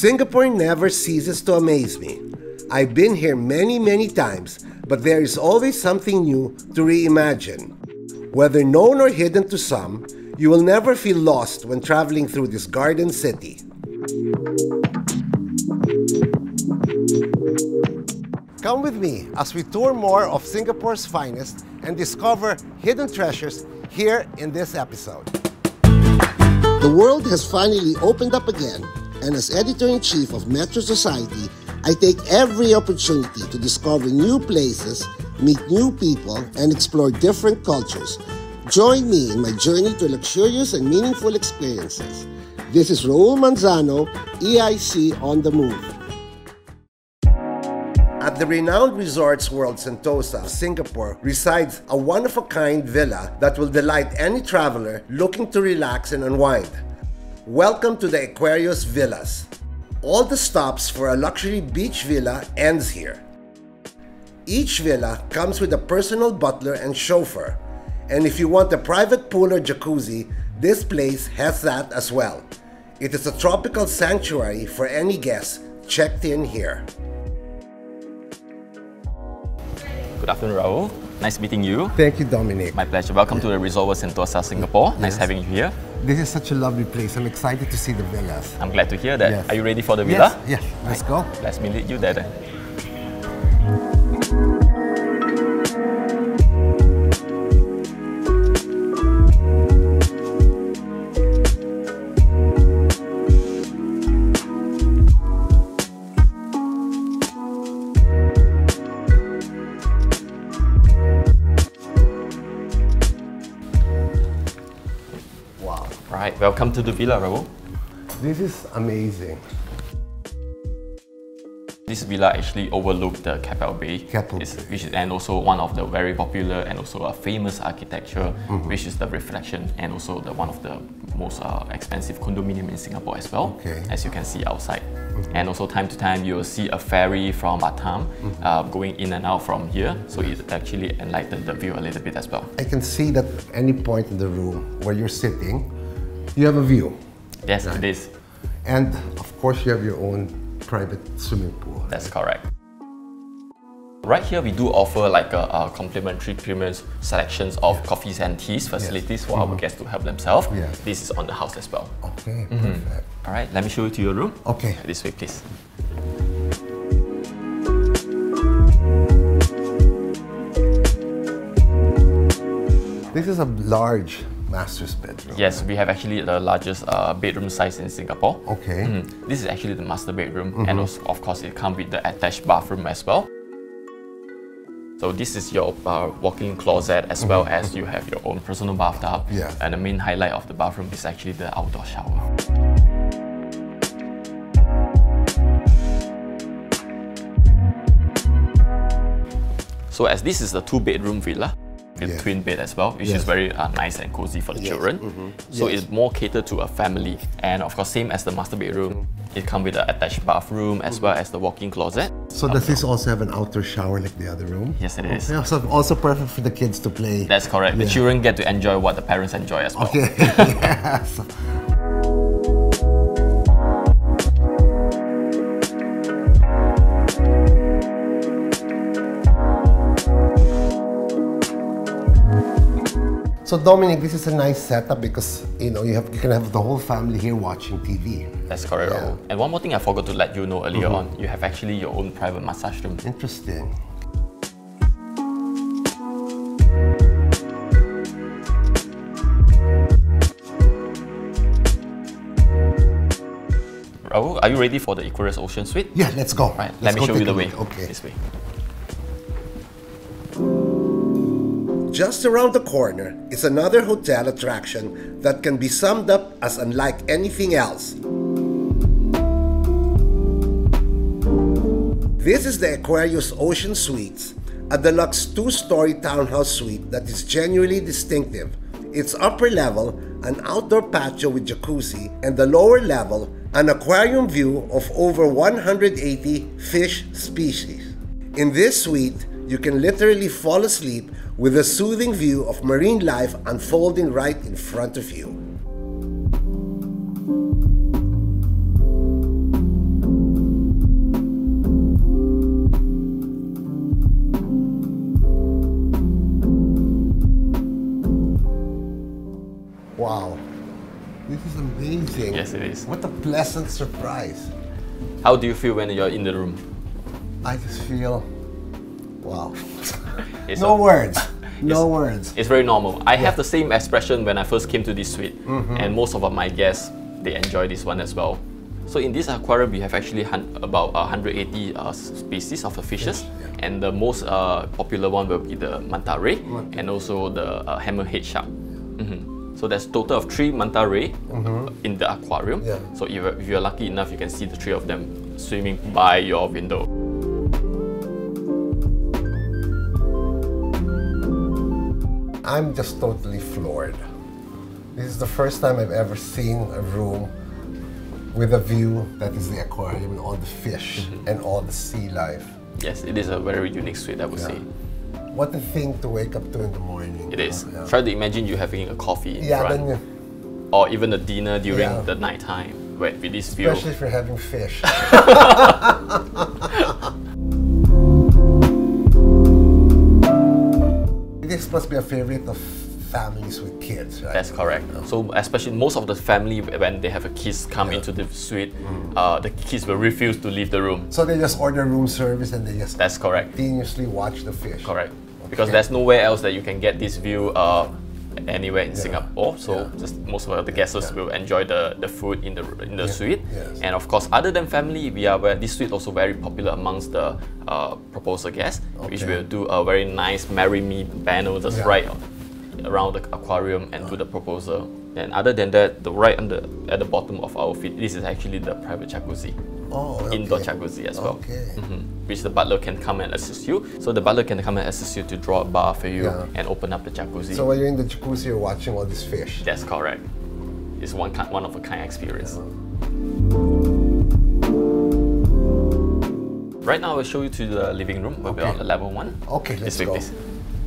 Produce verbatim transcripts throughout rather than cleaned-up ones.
Singapore never ceases to amaze me. I've been here many, many times, but there is always something new to reimagine. Whether known or hidden to some, you will never feel lost when traveling through this garden city. Come with me as we tour more of Singapore's finest and discover hidden treasures here in this episode. The world has finally opened up again, and as editor-in-chief of Metro Society, I take every opportunity to discover new places, meet new people, and explore different cultures. Join me in my journey to luxurious and meaningful experiences. This is Raul Manzano, E I C On The Move. At the renowned Resorts World Sentosa, Singapore, resides a one-of-a-kind villa that will delight any traveler looking to relax and unwind. Welcome to the Equarius Villas. All the stops for a luxury beach villa ends here. Each villa comes with a personal butler and chauffeur. And if you want a private pool or jacuzzi, this place has that as well. It is a tropical sanctuary for any guests checked in here. Good afternoon, Raul. Nice meeting you. Thank you, Dominic. My pleasure. Welcome to the Resort World Sentosa, Singapore. Nice Yes. having you here. This is such a lovely place. I'm excited to see the villas. I'm glad to hear that. Yes. Are you ready for the villa? Yes, yes. Let's go. Let's me lead you there then. Right, welcome to the villa, Raul. This is amazing. This villa actually overlooks the Keppel Bay, Keppel It's, Bay. which is and also one of the very popular and also a famous architecture, Mm-hmm. which is the Reflection, and also the one of the most uh, expensive condominium in Singapore as well, Okay. as you can see outside. Mm-hmm. And also time to time you will see a ferry from Batam Mm-hmm. uh, going in and out from here, so it actually enlightens the view a little bit as well. I can see that at any point in the room where you're sitting, you have a view. Yes, Right. it is. And of course, you have your own private swimming pool. That's correct. Right here, we do offer like a, a complimentary premium selections of coffees and teas facilities for our guests to help themselves. Yes. This is on the house as well. Okay, perfect. All right, let me show you to your room. Okay. This way, please. This is a large master's bedroom. Yes, we have actually the largest uh, bedroom size in Singapore. Okay. Mhm. This is actually the master bedroom, and also, of course, it comes with the attached bathroom as well. So this is your uh, walk-in closet, as well as you have your own personal bathtub. Yeah. And the main highlight of the bathroom is actually the outdoor shower. So as this is the two-bedroom villa, with Yes. twin bed as well, which Yes. is very uh, nice and cozy for the Yes. children. Mhm. So Yes. it's more catered to a family. And of course, same as the master bedroom, it comes with an attached bathroom as well as the walk-in closet. So does this also have an outdoor shower like the other room? Yes, it is. Yeah, so also perfect for the kids to play. That's correct. The Yeah. children get to enjoy what the parents enjoy as well. Okay, yes. So Dominic, this is a nice setup because you know you have you can have the whole family here watching T V. That's correct, Yeah. Raul. And one more thing I forgot to let you know earlier on, you have actually your own private massage room. Interesting. Raul, are you ready for the Equarius Ocean Suite? Yeah, let's go. Right, Let's let me go show you take a the way. look. Okay. This way. Just around the corner is another hotel attraction that can be summed up as unlike anything else. This is the Equarius Ocean Suites, a deluxe two-story townhouse suite that is genuinely distinctive. Its upper level, an outdoor patio with jacuzzi, and the lower level, an aquarium view of over one hundred eighty fish species. In this suite, you can literally fall asleep with a soothing view of marine life unfolding right in front of you. Wow. This is amazing. Yes, it is. What a pleasant surprise. How do you feel when you're in the room? I just feel, wow. It's no a, words. No it's, words. It's very normal. I yeah. have the same expression when I first came to this suite, mm-hmm. and most of my guests, they enjoy this one as well. So in this aquarium, we have actually about uh, one hundred eighty uh, species of the fishes, Fish, yeah. and the most uh, popular one will be the manta ray, manta. and also the uh, hammerhead shark. Mm-hmm. So there's a total of three manta ray mm-hmm. in the aquarium. Yeah. So if you're, if you're lucky enough, you can see the three of them swimming by your window. I'm just totally floored. This is the first time I've ever seen a room with a view that is the aquarium and all the fish mm-hmm. and all the sea life. Yes, it is a very unique suite, I would yeah. say. What a thing to wake up to in the morning. It is. Yeah. Try to imagine you having a coffee in yeah, front. Then you, or even a dinner during yeah. the night time with this Especially view. Especially if you're having fish. This must be a favorite of families with kids, right? That's correct. So especially most of the family, when they have a kids come yeah. into the suite, mm. uh, the kids will refuse to leave the room. So they just order room service and they just That's correct. continuously watch the fish. Correct. Okay. Because there's nowhere else that you can get this view uh, anywhere in yeah. Singapore. So yeah. just most of the guests yeah. will enjoy the, the food in the in the yeah. suite. Yes. And of course, other than family, we are this suite also very popular amongst the uh, proposal guests, okay. which will do a very nice "Marry Me" banner just yeah. right around the aquarium and oh. do the proposal. And other than that, the right on the at the bottom of our feet, this is actually the private jacuzzi. Oh, okay. Indoor jacuzzi as well. Okay. Mm-hmm. Which the butler can come and assist you. So the butler can come and assist you to draw a bar for you yeah. and open up the jacuzzi. So when you're in the jacuzzi, you're watching all these fish. That's correct. It's one kind, one of a kind experience. Yeah. Right now, I will show you to the living room. We'll okay. be on the level one. Okay, let's go. Please.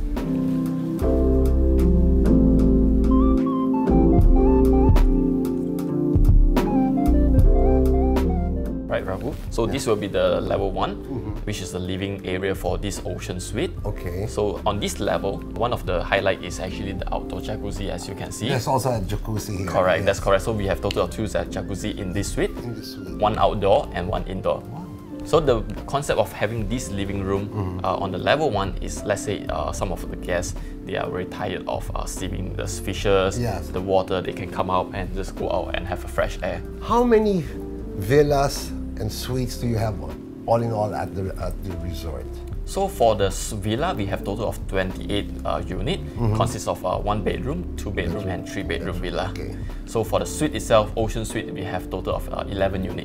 Right, Raul. So yeah. this will be the level one, mm-hmm. which is the living area for this ocean suite. Okay. So on this level, one of the highlight is actually the outdoor jacuzzi, as you can see. There's also a jacuzzi here. Correct, yes. that's correct. So we have total of two jacuzzi in this suite. In this suite. One outdoor and one indoor. Wow. So the concept of having this living room mm-hmm. uh, on the level one is, let's say uh, some of the guests, they are very tired of uh, seeing the fishes, yes. the water, they can come out and just go out and have a fresh air. How many villas and suites do you have all in all at the, at the resort? So for the villa, we have total of twenty-eight uh, units, mm-hmm. consists of uh, one bedroom, two bedroom and three bedroom villa. Okay. So for the suite itself, ocean suite, we have total of uh, eleven units.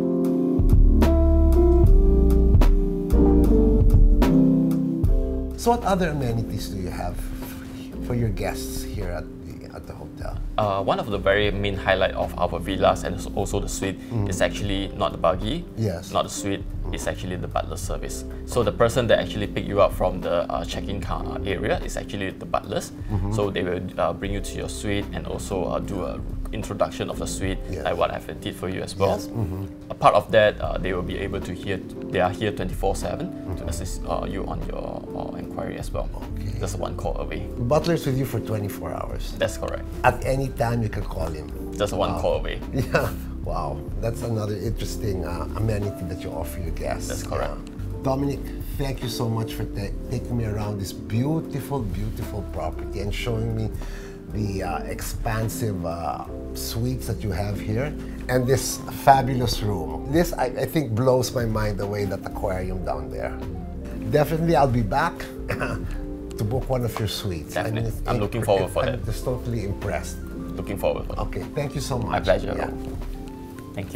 So what other amenities do you have for your guests here at the, at the hotel? Uh, one of the very main highlight of our villas and also the suite mm. is actually not the buggy, yes. not the suite, mm. it's actually the butler service. So the person that actually pick you up from the uh, check-in area is actually the butlers. Mm-hmm. So they will uh, bring you to your suite and also uh, do a introduction of the suite, yes. like what I did for you as well. Yes. Mm-hmm. A part of that, uh, they will be able to hear, they are here twenty-four seven mm-hmm. to assist uh, you on your uh, inquiry as well. Okay. Just one call away. The butler's with you for twenty-four hours. That's correct. At any time you can call him. Just one wow. call away. Yeah, wow. That's another interesting uh, amenity that you offer your guests. That's correct. Yeah. Dominic, thank you so much for taking me around this beautiful, beautiful property and showing me the uh, expansive uh, suites that you have here and this fabulous room. This, I, I think, blows my mind away, that aquarium down there. Definitely, I'll be back to book one of your suites. Definitely. I mean, I'm looking forward for I'm that. I'm just totally impressed. Looking forward for that. Okay, thank you so much. My pleasure. Yeah. Thank you.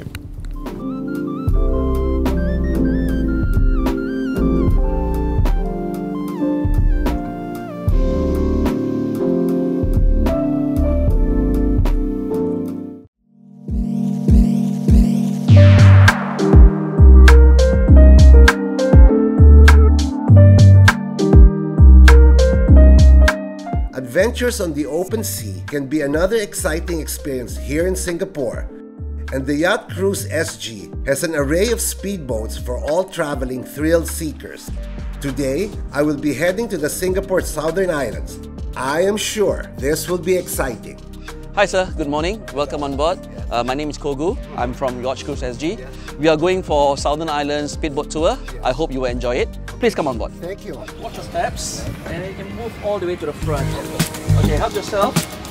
Adventures on the open sea can be another exciting experience here in Singapore, and the Yacht Cruise S G has an array of speedboats for all traveling thrill seekers. Today, I will be heading to the Singapore Southern Islands. I am sure this will be exciting. Hi sir, good morning. Welcome on board. Uh, my name is Kogu. I'm from Yacht Cruise S G. We are going for Southern Islands speedboat tour. I hope you will enjoy it. Please come on board. Thank you. Watch the steps and you can move all the way to the front. Okay, help yourself.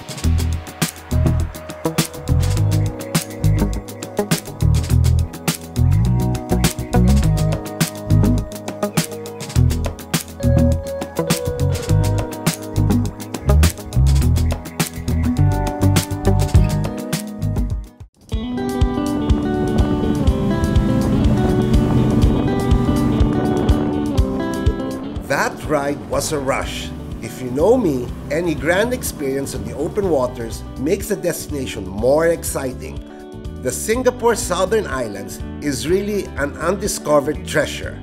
That ride was a rush. If you know me, any grand experience on the open waters makes the destination more exciting. The Singapore Southern Islands is really an undiscovered treasure.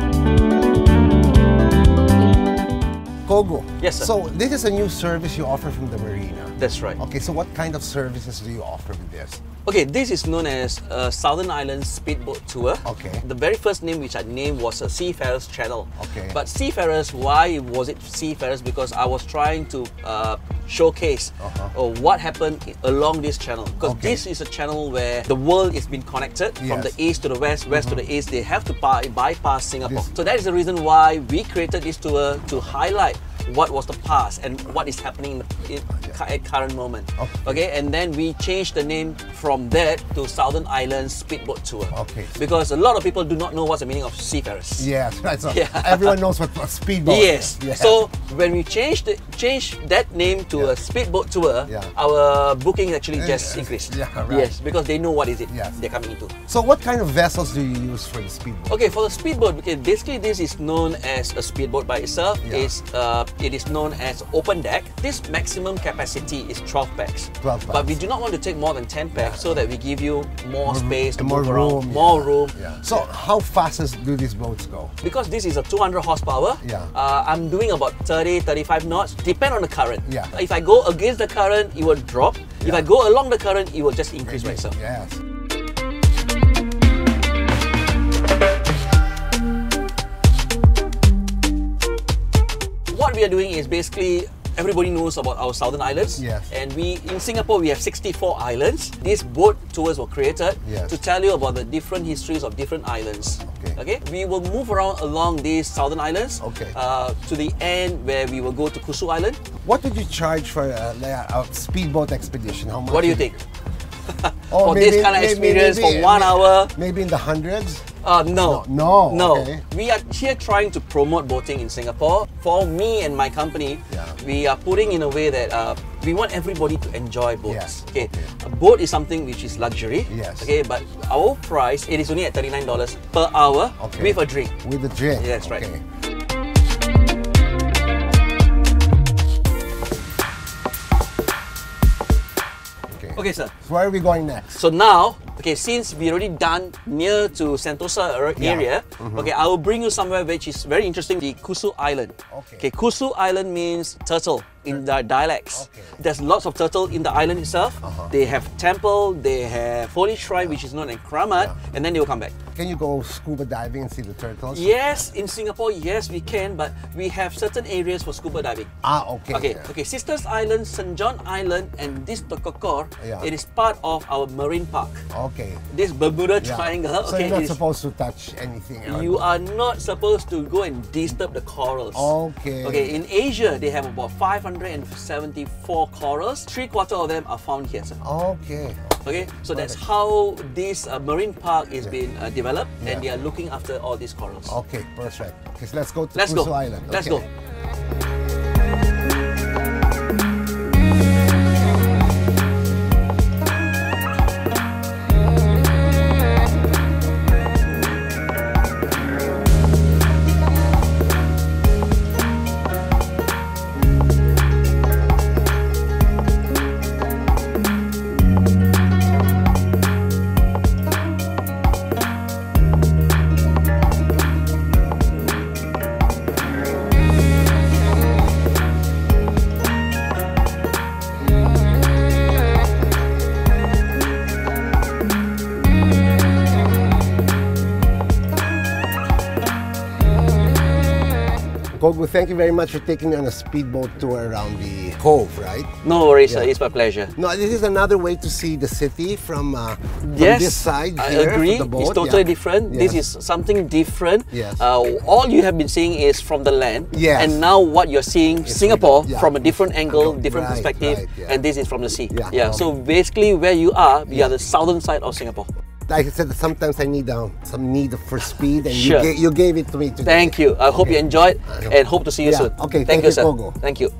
Kogu. Yes, sir. So this is a new service you offer from the marina. That's right. Okay, so what kind of services do you offer with this? Okay, this is known as a Southern Islands Speedboat Tour. Okay. The very first name which I named was a Seafarers Channel. Okay. But Seafarers, why was it Seafarers? Because I was trying to uh, showcase Uh-huh. uh, what happened along this channel. Because Okay. this is a channel where the world is being connected from Yes. the east to the west, west to the east. They have to by bypass Singapore. This- So that is the reason why we created this tour to highlight what was the past and what is happening in the, in, at current moment. Okay. Okay, and then we changed the name from that to Southern Islands Speedboat Tour. Okay. Because a lot of people do not know what's the meaning of seafarers. Yes, right. So Yeah. everyone knows what a speedboat Yes. is. Yes. So when we changed the, changed that name to Yeah. a speedboat tour, Yeah. our booking actually just Yeah. increased. Yeah, right. Yes, because they know what is it Yes. they're coming into. So what kind of vessels do you use for the speedboat? Okay, for the speedboat, okay, basically this is known as a speedboat by itself. Yeah. It's, uh, it is known as open deck. This maximum capacity is twelve packs. twelve But we packs. do not want to take more than ten packs so that we give you more space to more move around, room, more yeah. room. Yeah. So how fast is, do these boats go? Because this is a two hundred horsepower, Yeah. uh, I'm doing about thirty, thirty-five knots, depend on the current. Yeah. If I go against the current, it will drop. If Yeah. I go along the current, it will just increase by itself. Yes. What we are doing is basically, everybody knows about our Southern Islands. Yes. And we, in Singapore, we have sixty-four islands. These boat tours were created Yes. to tell you about the different histories of different islands. Okay. Okay. We will move around along these Southern Islands. Okay. Uh, to the end where we will go to Kusu Island. What would you charge for a, a speedboat expedition? How much? What do you would- think? Oh, For this kind of experience for one hour? Maybe in the hundreds? Uh, no. No, no, No. okay. We are here trying to promote boating in Singapore. For me and my company, Yeah. we are putting in a way that uh, we want everybody to enjoy boats. Yes, Okay. okay. A boat is something which is luxury. Yes. Okay, but our price, it is only at thirty-nine dollars per hour Okay. with a drink. With the drink? That's right. Okay. Okay. Okay, sir. So where are we going next? So now, okay, since we already done near to Sentosa ar- Yeah. area, okay, I will bring you somewhere which is very interesting, the Kusu Island. Okay. Okay, Kusu Island means turtle in the dialects. Okay. There's lots of turtle in the island itself. Uh-huh. They have temple, they have holy shrine which is known as Kramat, Yeah. and then they will come back. Can you go scuba diving and see the turtles? Yes, in Singapore, yes, we can, but we have certain areas for scuba diving. Ah, okay. Okay, okay. Sisters Island, Saint John Island, and this Tokokor, Yeah. it is part of our marine park. Okay. This Bermuda Yeah. Triangle, So okay, you're not is- supposed to touch anything else. you are not supposed to go and disturb the corals. Okay. Okay, in Asia, they have about five hundred seventy-four corals. Three quarter of them are found here, sir. Okay. Okay, so that's Got it. how this uh, marine park is being uh, developed, Yeah. and they are looking after all these corals. Okay, perfect. Okay, so let's go to Let's Kusu go. Island. Let's Okay. go. Kogu, thank you very much for taking me on a speedboat tour around the cove, right? No worries, Yeah. sir. It's my pleasure. No, this is another way to see the city from, uh, from Yes, this side I here. agree. From the boat. It's totally Yeah. different. Yes. This is something different. Yes. Uh, all you have been seeing is from the land. Yes. And now what you're seeing, It's Singapore, from the- yeah. from a different angle, Angle. different Right, perspective, right, yeah. and this is from the sea. Yeah. Yeah. Um, So basically, where you are, we are the southern side of Singapore. Like I said, sometimes I need uh, some need for speed, and Sure. you, ga you gave it to me today. Thank you. I hope you enjoyed, I know. and hope to see you Yeah. soon. Okay, Thank, thank you, you, sir. Kogu. Thank you.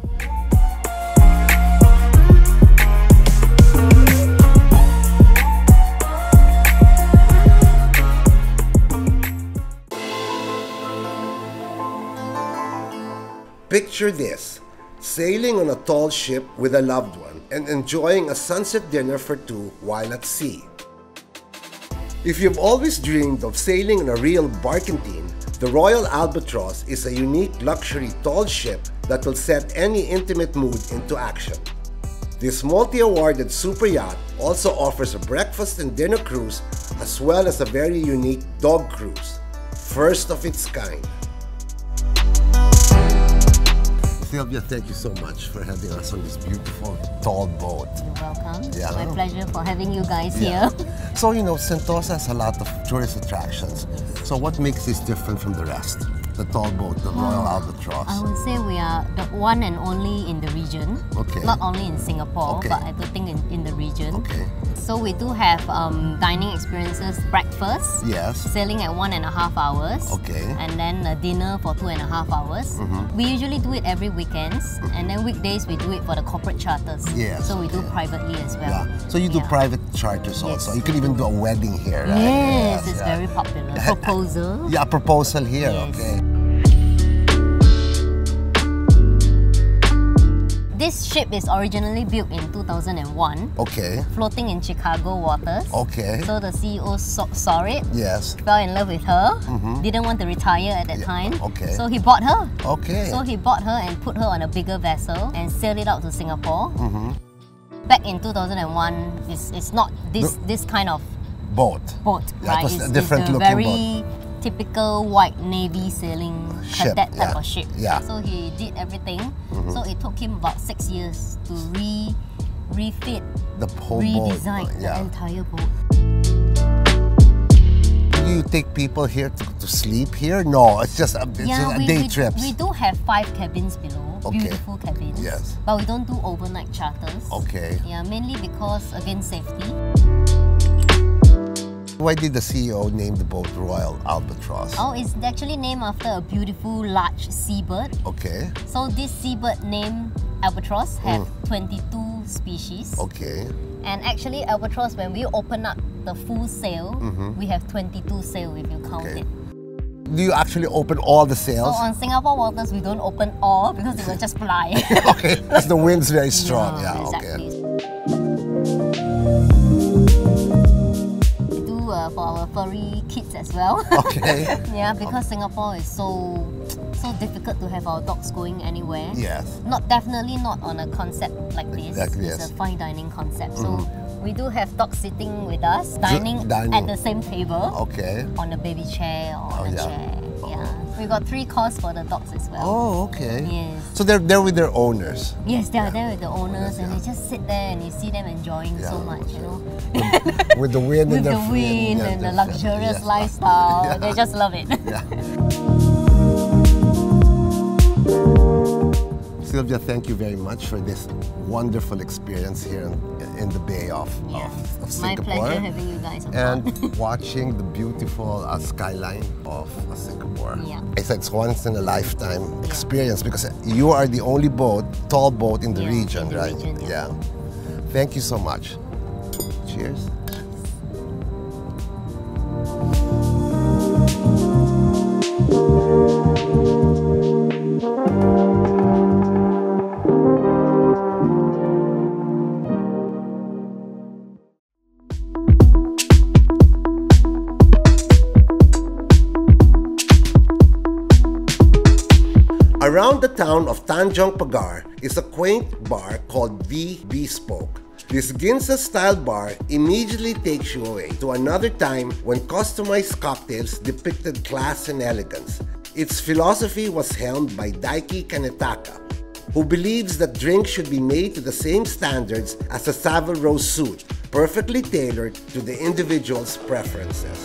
Picture this, sailing on a tall ship with a loved one and enjoying a sunset dinner for two while at sea. If you've always dreamed of sailing on a real Barquentine, the Royal Albatross is a unique luxury tall ship that will set any intimate mood into action. This multi-awarded super yacht also offers a breakfast and dinner cruise as well as a very unique dog cruise, first of its kind. Sylvia, thank you so much for having us on this beautiful tall boat. You're welcome. Yeah. It's my pleasure for having you guys Yeah. here. So, you know, Sentosa has a lot of tourist attractions. So what makes this different from the rest? The tall boat, the Royal Albatross. I would say we are the one and only in the region. Okay. Not only in Singapore, Okay. but I would think in, in the region. Okay. So we do have um, dining experiences, breakfast, Yes. sailing at one and a half hours, Okay. and then a dinner for two and a half hours. Mm-hmm. We usually do it every weekends, and then weekdays we do it for the corporate charters. Yes, So we do okay. privately as well. Yeah. So you do Yeah. private charters Yes. also. You can even do a wedding here, right? Yes, it's yeah. very popular. Proposal. Yeah, a proposal here, Yes. okay. This ship is originally built in two thousand one, Okay. floating in Chicago waters. Okay. So the C E O saw, saw it, Yes. fell in love with her, didn't want to retire at that Yeah, time. okay. So he bought her. Okay. So he bought her and put her on a bigger vessel and sailed it out to Singapore. Back in two thousand one, it's, it's not this this kind of Boat. boat, Yeah, it right? was it's, a different it's the looking very typical white navy sailing Ship, cadet type yeah. of ship. Yeah. So he did everything. So it took him about six years to re refit, The whole boat. redesign Yeah. the entire boat. Do you take people here to, to sleep here? No, it's just a, it's just a we, day we, trips. we do have five cabins below, Okay. beautiful cabins. Yes. But we don't do overnight charters. Okay. Yeah, mainly because again safety. Why did the C E O name the boat Royal Albatross? Oh, it's actually named after a beautiful large seabird. Okay. So this seabird named albatross have twenty-two species. Okay. And actually albatross, when we open up the full sail, we have twenty-two sail if you count Okay. it. Do you actually open all the So sails? on Singapore waters, we don't open all because it will just fly. Okay, because the wind's very strong. Yeah, exactly. okay. We do uh, for our furry kids as well. Okay. Yeah, because Singapore is so so difficult to have our dogs going anywhere. Yes. Not definitely not on a concept like this. Like It's this. a fine dining concept. So we do have dogs sitting with us, dining, dining. at the same table Okay. on a baby chair or Oh, on a yeah. chair. Yeah. We got three course for the dogs as well. Oh, okay. Yes. So they're there with their owners. Yes, they are there with the owners, Yes, and yeah. they just sit there and you see them enjoying so Yeah. much, you know. With the wind With and the the wind yeah, and the the- luxurious yeah. lifestyle, Yeah. they just love it. Yeah. Sylvia, thank you very much for this wonderful experience here in, in the Bay of, Yeah. of, of My Singapore. pleasure having you guys on And board. watching the beautiful uh, skyline of uh, Singapore. Yeah. It's, it's once in a lifetime experience because you are the only boat, tall boat in the Yeah, region, in the right? region, yeah. Thank you so much. Cheers. Around the town of Tanjong Pagar is a quaint bar called the Bespoke. This Ginza-style bar immediately takes you away to another time when customized cocktails depicted class and elegance. Its philosophy was helmed by Daiki Kanetaka, who believes that drinks should be made to the same standards as a Savile Row suit, perfectly tailored to the individual's preferences.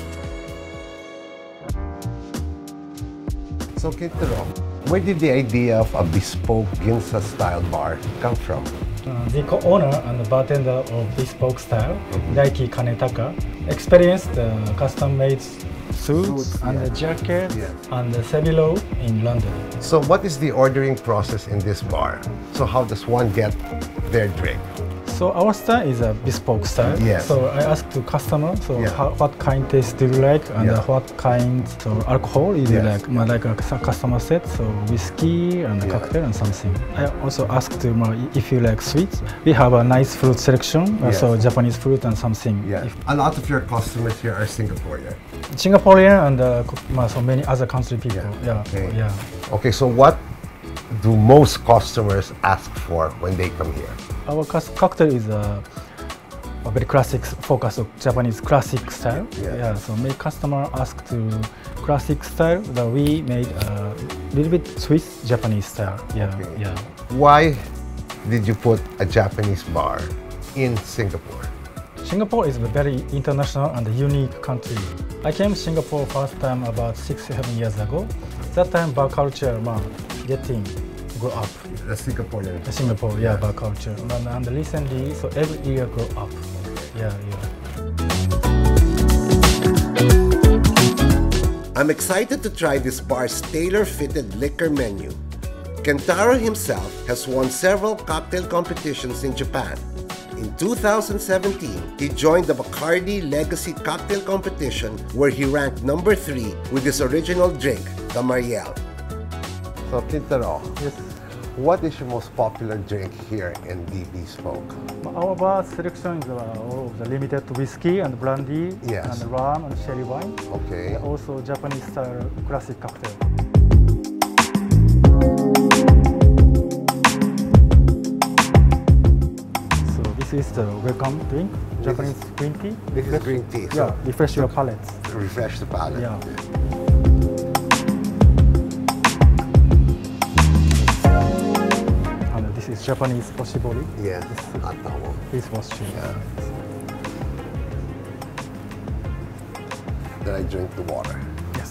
So Kitaro, where did the idea of a bespoke Ginza-style bar come from? Uh, the co-owner and the bartender of Bespoke Style, Daiki Kanetaka, experienced the custom-made suits, suits and yeah. the jacket yeah. and the Savile Row in London. So what is the ordering process in this bar? So how does one get their drink? So our style is a bespoke style. Yes. So I asked the customer, so yeah. how, what kind taste do you like, and yeah. what kind so alcohol is yes. like? Yeah. Like a customer said, so whiskey and a yeah. cocktail and something. I also asked him if you like sweets. We have a nice fruit selection, yes. so Japanese fruit and something. Yeah. If a lot of your customers here are Singaporean. Singaporean and uh, so many other country people. Yeah. Yeah. Okay. yeah. Okay. So what do most customers ask for when they come here? Our cocktail is a, a very classic focus of Japanese classic style. Yeah. yeah so many customers ask to classic style that we made a little bit Swiss Japanese style. Yeah. Okay. Yeah. Why did you put a Japanese bar in Singapore? Singapore is a very international and unique country. I came to Singapore first time about six, seven years ago. That time bar culture, man, getting grow up. The Singaporean. The Singapore, yeah, yeah, bar culture. And, and recently, so every year grow up. Yeah, yeah. I'm excited to try this bar's tailor-fitted liquor menu. Kentaro himself has won several cocktail competitions in Japan. In two thousand seventeen, he joined the Bacardi Legacy Cocktail Competition where he ranked number three with his original drink, the Mariel. So Kentaro, yes. What is your most popular drink here in the Bespoke? Our bar selection is uh, all of the limited whiskey and brandy yes. and rum and sherry wine. Okay. And also Japanese style classic cocktail. So this is the welcome drink, Japanese this, green tea. This is green tea. So yeah, refresh your palate. Refresh the palate. Yeah. This is Japanese oshibori. Yeah, this was true. Yeah. Then I drink the water. Yes.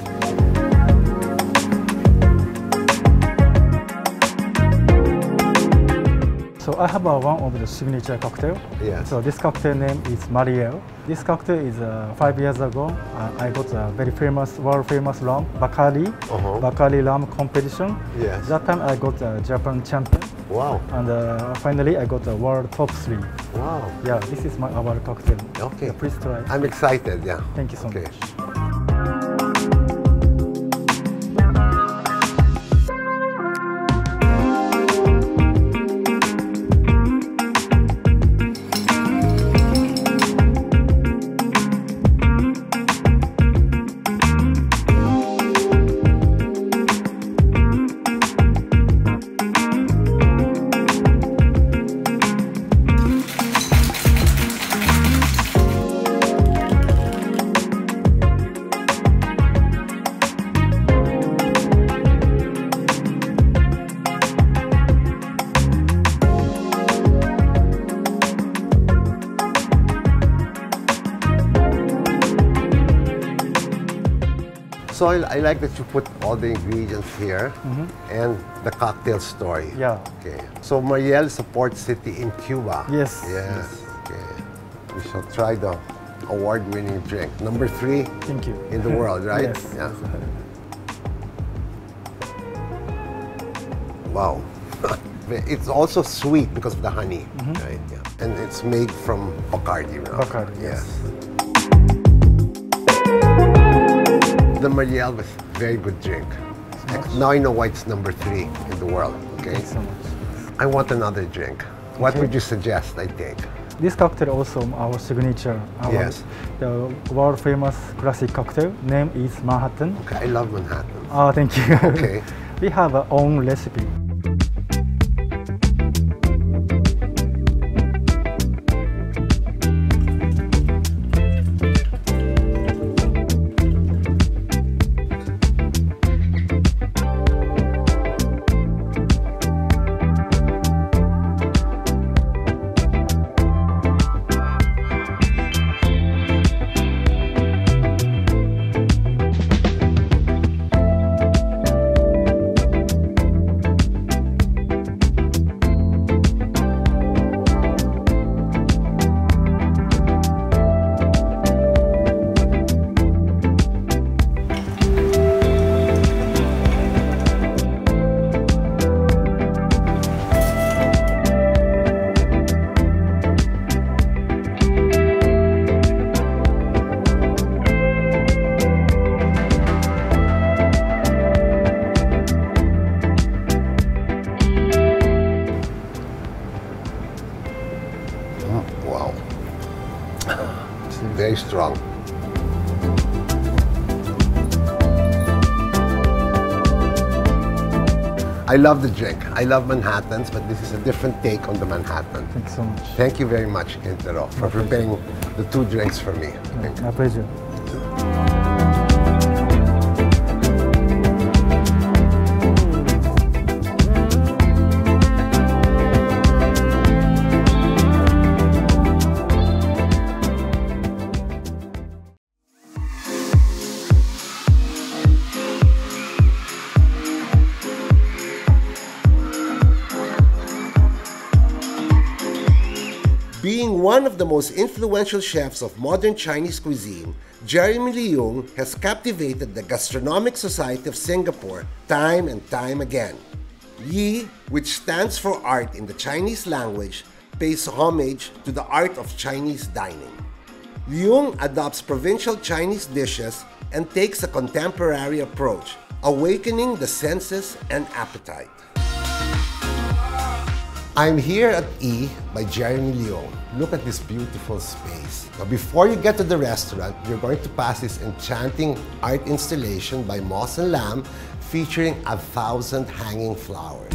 So I have uh, one of the signature cocktail. Yes. So this cocktail name is Mariel. This cocktail is uh, five years ago. Uh, I got a very famous, world famous rum, Bacardi, uh-huh. Bacardi rum competition. Yes. That time I got a Japan champion. Wow. And uh, finally I got a world top three. Wow. Yeah, this is my our cocktail. Okay. Yeah, please try. I'm excited. Yeah. Thank you so okay. much. So I, I like that you put all the ingredients here mm-hmm. and the cocktail story. Yeah. Okay. So Mariel is a port city in Cuba. Yes. Yes. yes. Okay. We shall try the award-winning drink. Number three. Thank you. In the world, right? Yes. Yeah. Wow. It's also sweet because of the honey, mm-hmm. right? Yeah. And it's made from Bacardi. Right? Bacardi, yes. yes. The Mariel was a very good drink. Now I know why it's number three in the world. Okay. Thanks so much. I want another drink. What okay. would you suggest I take? This cocktail also our signature. Our, yes. The world famous classic cocktail name is Manhattan. Okay, I love Manhattan. Oh, thank you. Okay. We have our own recipe. strong. I love the drink. I love Manhattans, but this is a different take on the Manhattan. Thanks so much. Thank you very much, Quintero, for preparing the two drinks for me. Yeah, my pleasure. Being one of the most influential chefs of modern Chinese cuisine, Jereme Leung has captivated the Gastronomic Society of Singapore time and time again. Yi, which stands for art in the Chinese language, pays homage to the art of Chinese dining. Leung adopts provincial Chinese dishes and takes a contemporary approach, awakening the senses and appetite. I'm here at E by Jereme Leung. Look at this beautiful space. Now, before you get to the restaurant, you're going to pass this enchanting art installation by Moss and Lamb featuring a thousand hanging flowers.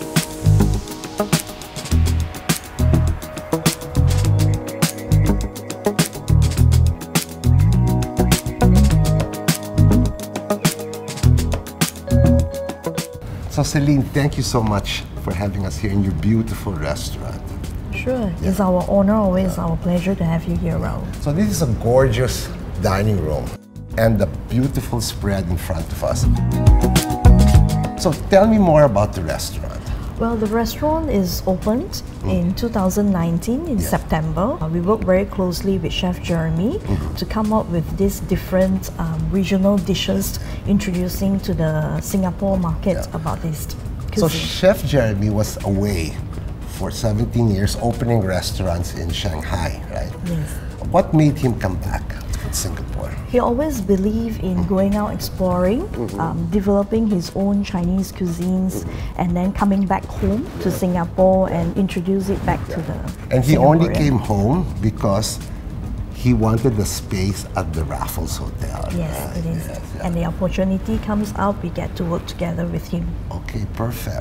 So Celine, thank you so much for having us here in your beautiful restaurant. Sure, yeah. It's our honor, always yeah. our pleasure to have you here, Raul. So this is a gorgeous dining room and the beautiful spread in front of us. So tell me more about the restaurant. Well, the restaurant is opened mm. in two thousand nineteen in yeah. September. Uh, we worked very closely with Chef Jereme mm-hmm. to come up with these different um, regional dishes, introducing to the Singapore market yeah. about this cuisine. So Chef Jereme was away for seventeen years opening restaurants in Shanghai, right? Yes. What made him come back to Singapore? He always believed in mm-hmm. going out exploring, mm-hmm. um, developing his own Chinese cuisines, mm-hmm. and then coming back home yeah. to Singapore and introduce it back yeah. to the And he only came home because he wanted the space at the Raffles Hotel. Yes, right? it is. Yes, yeah. And the opportunity comes up, we get to work together with him. Okay, perfect.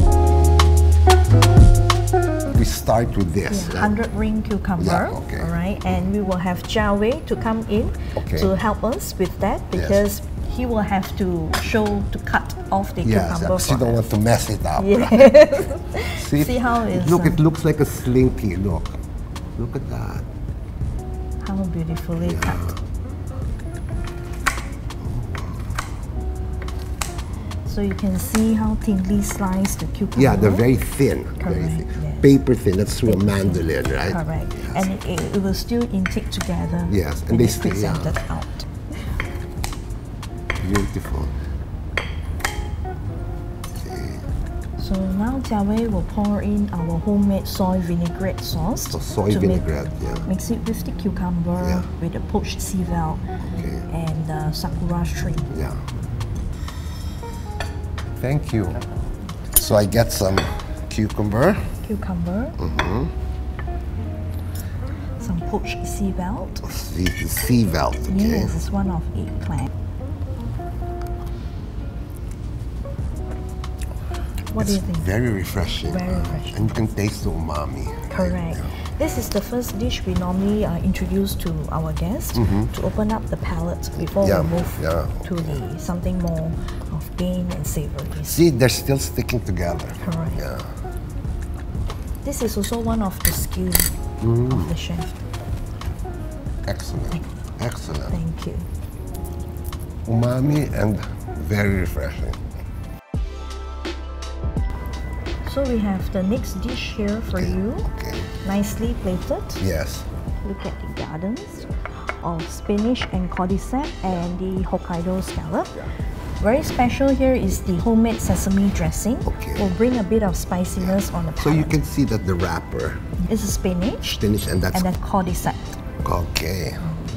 We start with this. Yeah, right? one hundred ring cucumber, yeah, okay. all right? And we will have Jia Wei to come in okay. to help us with that because yes. he will have to show, to cut off the yes, cucumber. Yes, you don't want to mess it up. Yes. Right? See, See how it is. Look, uh, it looks like a slinky, look. Look at that. How beautifully yeah. cut. So you can see how thinly sliced the cucumber. Yeah, they're very thin. Correct, very thin. Yes. Paper thin, that's through Paper a mandolin, thin. right? Correct. Yes. And it, it, it will still intake together. Yes, and they stay presented yeah. out. Beautiful. Okay. So now Jia Wei will pour in our homemade soy vinaigrette sauce. So soy vinaigrette, make, yeah. Mix it with the cucumber, yeah. with the poached sea veld, okay. and uh, sakura shrimp. Yeah. Thank you. So I get some cucumber. Cucumber. Mm-hmm. Some poached sea veld. Sea, sea veld, okay. Yes, it's one of eggplant. What it's do you think? Very refreshing. Very refreshing. And you can taste the umami. Correct. Right? Yeah. This is the first dish we normally uh, introduce to our guests mm-hmm. to open up the palate before yeah. we move yeah. to the something more of game and savory. See, they're still sticking together. Correct. Yeah. This is also one of the skills mm. of the chef. Excellent. Excellent. Thank you. Umami and very refreshing. So we have the next dish here for okay. you. Okay. Nicely plated. Yes. Look at the gardens of spinach and cordyceps and the Hokkaido scallop. Yeah. Very special here is the homemade sesame dressing. Okay. Will bring a bit of spiciness yeah. on the palate. So you can see that the wrapper is spinach. Spinach and that's and then cordyceps. Okay.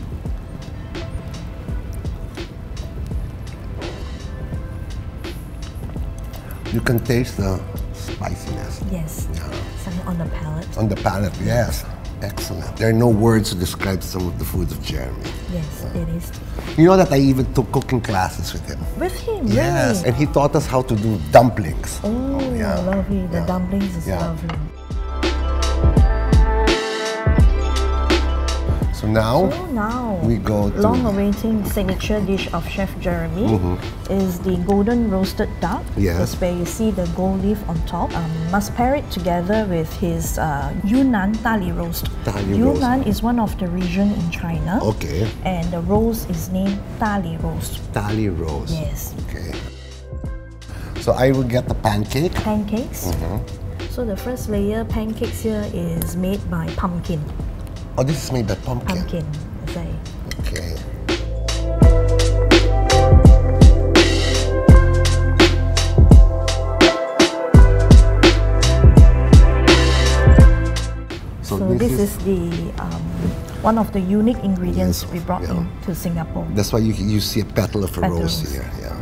You can taste the spiciness. Yes. Yeah. Something on the palate. On the palate, yes. Excellent. There are no words to describe some of the food of Jereme. Yes, uh, it is. You know that I even took cooking classes with him. With him, yes, really? And he taught us how to do dumplings. Oh, oh yeah. Lovely. The yeah. dumplings is yeah. lovely. So now, so now we go to... long-awaiting signature dish of Chef Jereme mm-hmm. is the golden roasted duck. Yes. That's where you see the gold leaf on top. Um, must pair it together with his uh, Yunnan tali roast. Tali Yunnan roast. is one of the region in China. Okay. And the roast is named tali roast. Tali roast. Yes. Okay. So I will get the pancake. Pancakes. Mm-hmm. So the first layer pancakes here is made by pumpkin. Oh, this is made by pumpkin. Pumpkin, say. Okay. So, so this, this is, is the um, one of the unique ingredients yes, we brought yeah. into Singapore. That's why you you see a petal of a Petals. rose here. Yeah.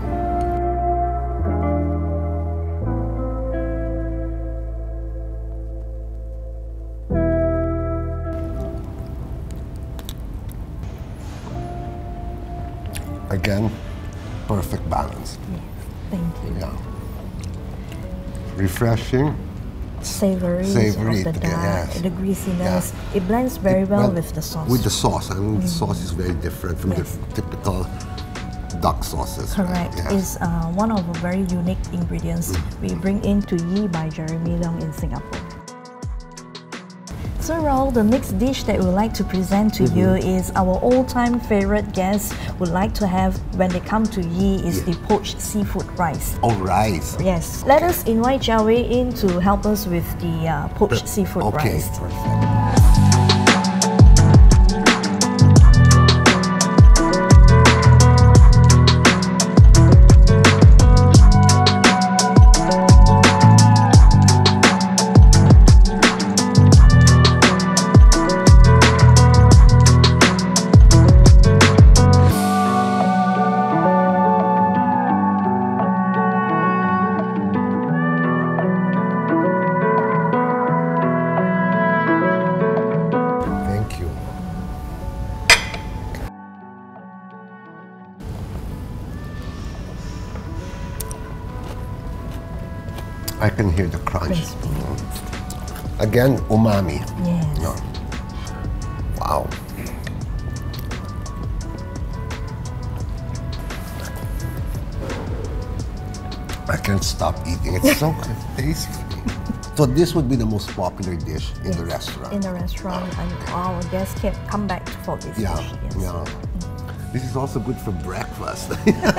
Again, perfect balance. Yes, thank you. Yeah. Refreshing. Savory, Savory of the duck, yes. the greasiness. Yeah. It blends very it, well, well with the sauce. With the sauce. I mean, mm. the sauce is very different from yes. the typical duck sauces. Correct. Right? Yes. It's uh, one of the very unique ingredients mm. we bring into Yi by Jereme Leung in Singapore. So Raul, the next dish that we would like to present to mm-hmm. you is our all-time favorite guests would like to have when they come to Yi is yeah. the poached seafood rice. Oh, rice. Yes. Let us invite Jia Wei in to help us with the uh, poached Pre seafood okay. rice. Okay, perfect. I can hear the crunch. Mm. Again, umami. Yes. No. Wow. I can't stop eating. It's so tasty. So this would be the most popular dish in yes, the restaurant. In the restaurant, and our guests can come back for this yeah, dish. Yes. Yeah. Mm. This is also good for breakfast.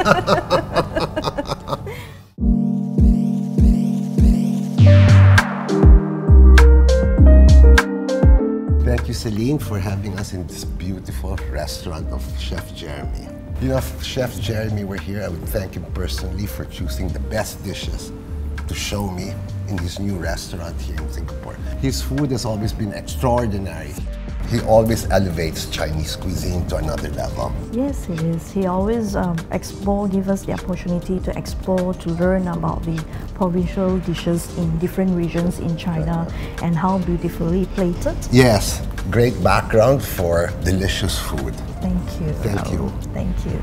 Thank you, Celine, for having us in this beautiful restaurant of Chef Jereme. You know, if Chef Jereme were here, I would thank him personally for choosing the best dishes to show me in his new restaurant here in Singapore. His food has always been extraordinary. He always elevates Chinese cuisine to another level. Yes, he is. He always um, explore, give us the opportunity to explore, to learn about the provincial dishes in different regions in China and how beautifully plated. Yes, great background for delicious food. Thank you. Thank Raul. you. Thank you.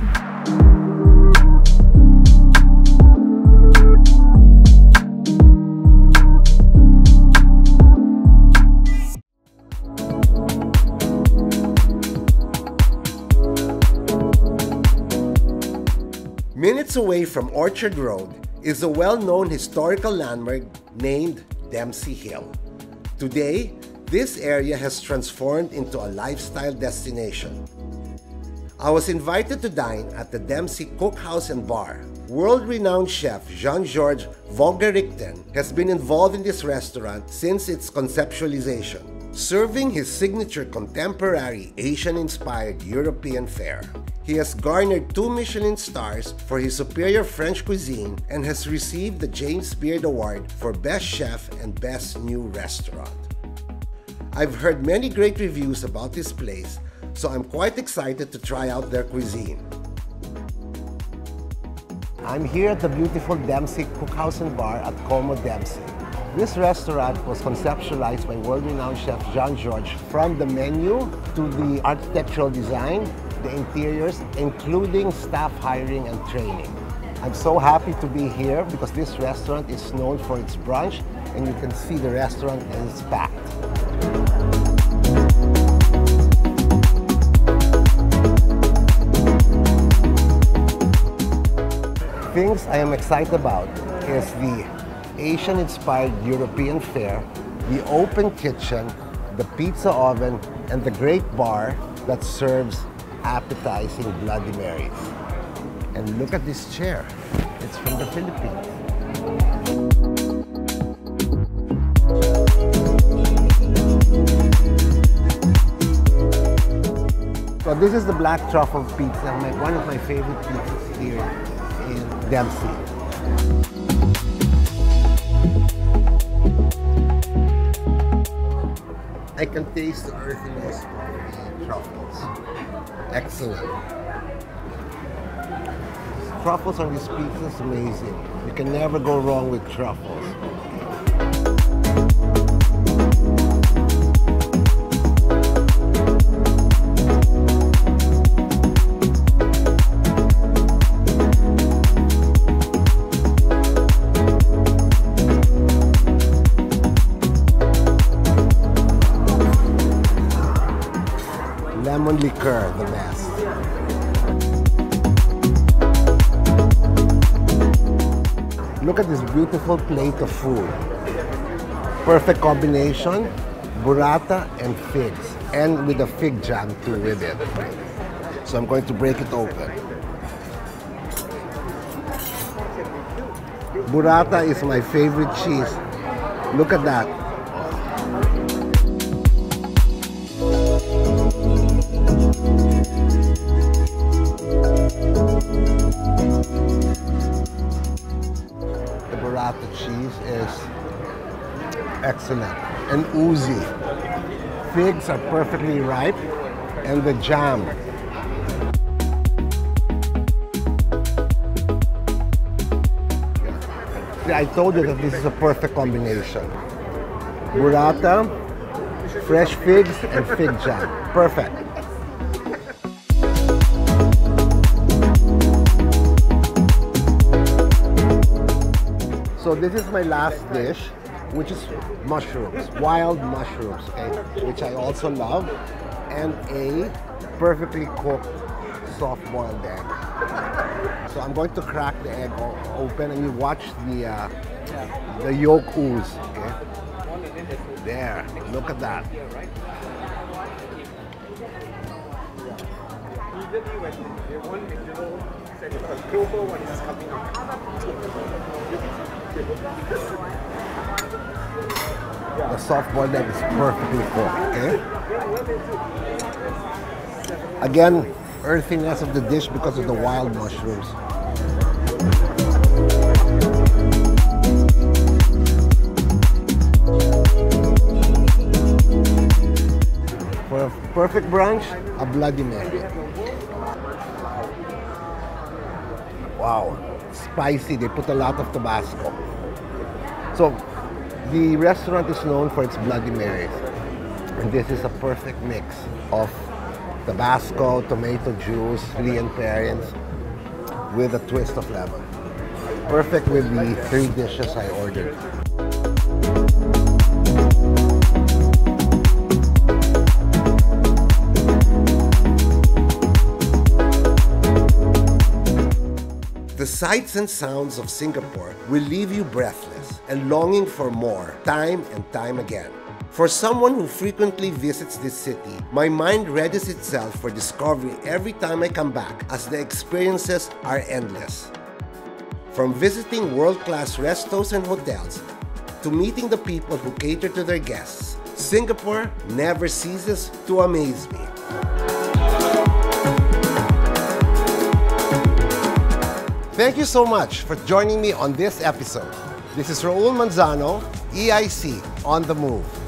Minutes away from Orchard Road is a well-known historical landmark named Dempsey Hill. Today, this area has transformed into a lifestyle destination. I was invited to dine at the Dempsey Cookhouse and Bar. World-renowned chef Jean-Georges Vongerichten has been involved in this restaurant since its conceptualization, serving his signature contemporary Asian-inspired European fare. He has garnered two Michelin stars for his superior French cuisine and has received the James Beard Award for Best Chef and Best New Restaurant. I've heard many great reviews about this place, so I'm quite excited to try out their cuisine. I'm here at the beautiful Dempsey Cookhouse and Bar at Como Dempsey. This restaurant was conceptualized by world-renowned Chef Jean-Georges, from the menu to the architectural design, the interiors, including staff hiring and training. I'm so happy to be here because this restaurant is known for its brunch, and you can see the restaurant is packed. Things I am excited about is the Asian-inspired European fare, the open kitchen, the pizza oven, and the great bar that serves appetizing Bloody Marys. And look at this chair. It's from the Philippines. So this is the black truffle pizza, my, one of my favorite pizzas here in Dempsey. I can taste the earthiness of the truffles. Excellent. Truffles on this pizza is amazing. You can never go wrong with truffles. Lemon liqueur, the best. Look at this beautiful plate of food. Perfect combination, burrata and figs, and with a fig jam too with it. So I'm going to break it open. Burrata is my favorite cheese. Look at that. The cheese is excellent and oozy. Figs are perfectly ripe, and the jam. See, I told you that this is a perfect combination. Burrata, fresh figs, and fig jam. Perfect. So this is my last dish, which is mushrooms, wild mushrooms, okay, which I also love, and a perfectly cooked soft-boiled egg. So I'm going to crack the egg open, and you watch the uh, the yolk ooze. Okay, there, look at that. The soft-boiled egg is perfectly cooked, okay? Again, earthiness of the dish because of the wild mushrooms. For a perfect brunch, a Bloody Mary. Wow, spicy. They put a lot of Tabasco. So, the restaurant is known for its Bloody Marys. And this is a perfect mix of Tabasco, tomato juice, Leon Perrins, with a twist of lemon. Perfect with the three dishes I ordered. The sights and sounds of Singapore will leave you breathless and longing for more, time and time again. For someone who frequently visits this city, my mind readies itself for discovery every time I come back, as the experiences are endless. From visiting world-class restos and hotels to meeting the people who cater to their guests, Singapore never ceases to amaze me. Thank you so much for joining me on this episode. This is Raul Manzano, E I C On The Move.